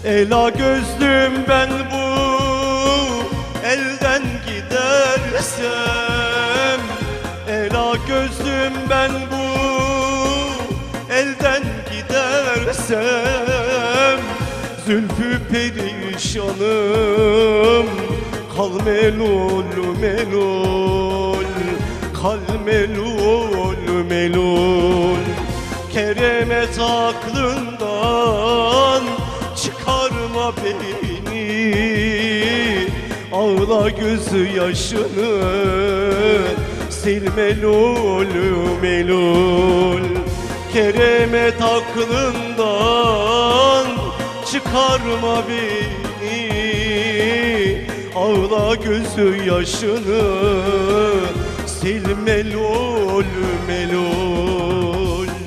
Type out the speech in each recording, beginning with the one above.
Ela gözlüm ben bu elden gidersem, ela gözlüm ben bu elden gidersem, zülfü perişanım kal melul melul, kal melul melul. Keremet aklından çıkarma beni, ağla gözü yaşını sil melul melul. Keremet aklından çıkarma beni, ağla gözü yaşını sil melul melul.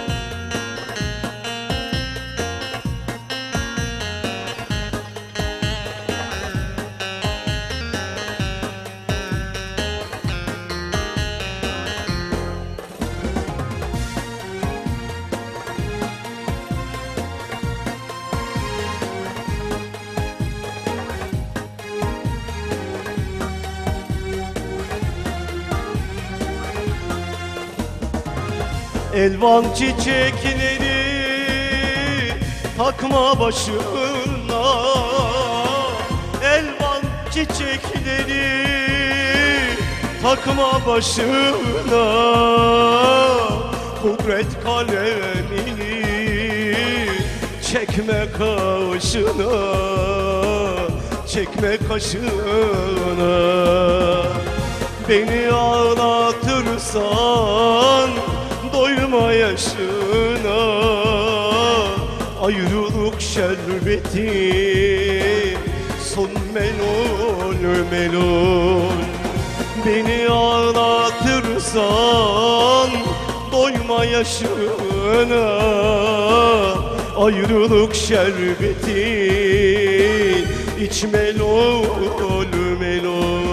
Elvan çiçekleri takma başına, elvan çiçekleri takma başına. Kudret kalemini çekme kaşına, çekme kaşına. Beni ağlatırsan doyma yaşına, ayrılık şerbeti son melul melul. Beni ağlatırsan doyma yaşına, ayrılık şerbeti iç melul melul.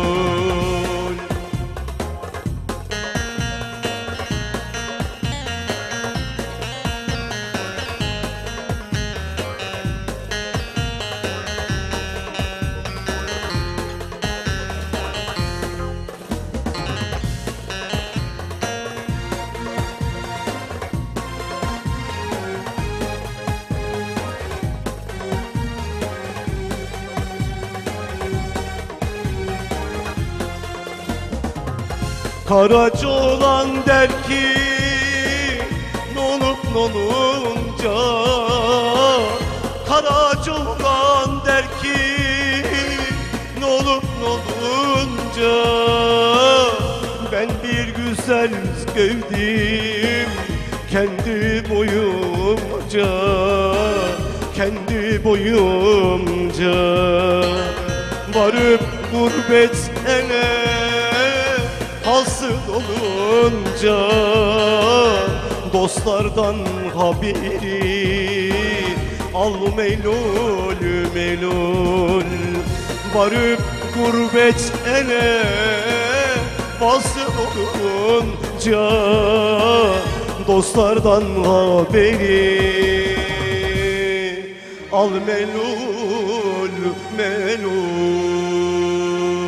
Karaca olan der ki nolup nolunca, karaca olan der ki nolup nolunca. Ben bir güzel sevdim kendi boyumca, kendi boyumca. Varıp gurbet ele hasıl olunca, dostlardan haberi al melul melul. Varıp gurbet ele hasıl olunca, dostlardan haberi al melul melul.